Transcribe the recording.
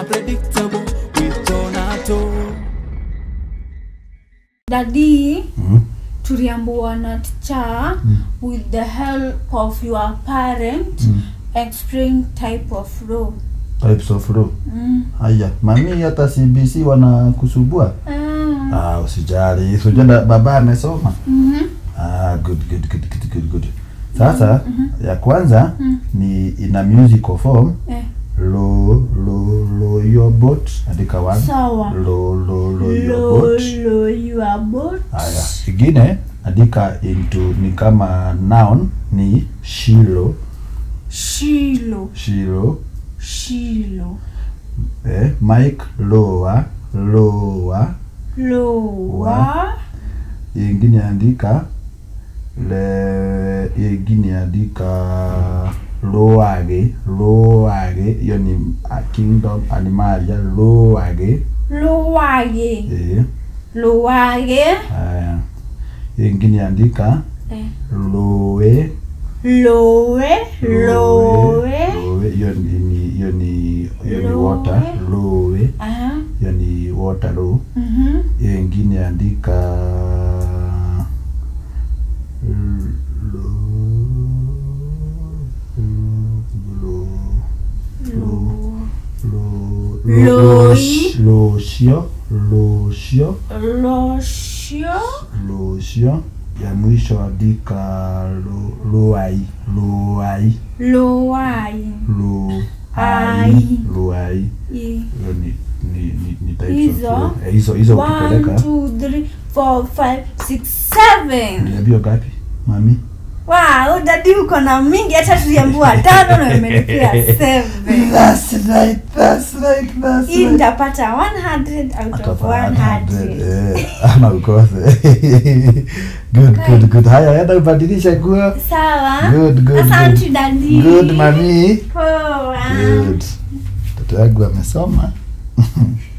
unpredictable with Donato. Daddy, tuliambiwa na teacher with the help of your parent explain types of law. Haya, mami hata CBC wanakusubua? Usijali. Sujada baba amesoma. Good. Sasa ya kwanza ni ina musical form. Lo your boat andika one. Sawa. Lo your boat. Haya, ingine andika into ni kama noun ni Shilo. Mike lower. Ingine andika loage hiyo ni kingdom animalia loage. Haya, ingine andika lowe hiyo ni water lowe. Hiyo ni water low. Ingine andika Losio. Ya mwisho andika loai. Ni types of hizo ukipeleka 1 2 3 4 5 6 7. Niambia ngapi mami? Wow, daddy uko na mingi hata tuliambiwa 5 na umenipia 7. That's right. Hii nitapata 100 out of 100. Ama ukose. Good. Haya, hata ubadilisha nguo. Sawa. Good. Asante daddy. Good mami. Poa. Good. Mtoto wangu amesoma.